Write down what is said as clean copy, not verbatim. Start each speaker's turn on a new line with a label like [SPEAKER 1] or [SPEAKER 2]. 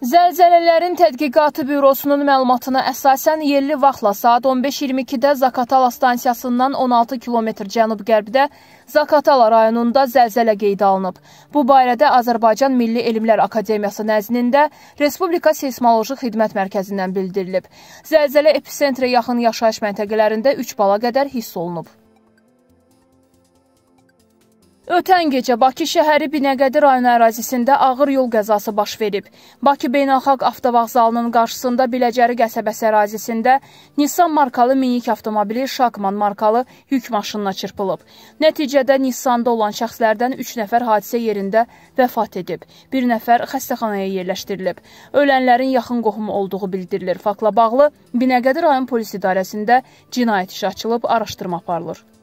[SPEAKER 1] Zəlzələlərin Tədqiqatı Bürosunun məlumatına əsasən yerli vaxtla saat 15:22-də Zaqatala stansiyasından 16 km cənub-qərbdə Zaqatala rayonunda zəlzələ qeydə alınıb. Bu barədə Azərbaycan Milli Elmlər Akademiyası nəzdində Respublika Seysmoloji Xidmət Mərkəzindən bildirilib. Zəlzələ episentrə yaxın yaşayış məntəqələrində 3 bala qədər hiss olunub. Ötən gecə Bakı şəhəri Binəqədi rayonu ərazisində ağır yol qəzası baş verib. Bakı Beynəlxalq Avtovağzalının qarşısında Biləcəri qəsəbəsi ərazisində Nissan markalı minik avtomobili Şakman markalı yük maşınına çırpılıb. Nəticədə Nissanda olan şəxslərdən 3 nəfər hadisə yerində vəfat edib. Bir nəfər xəstəxanaya yerləşdirilib. Ölənlərin yaxın qohumu olduğu bildirilir. Faktla bağlı Binəqədi rayon polis idarəsində cinayət işi açılıb, araşdırma aparılır.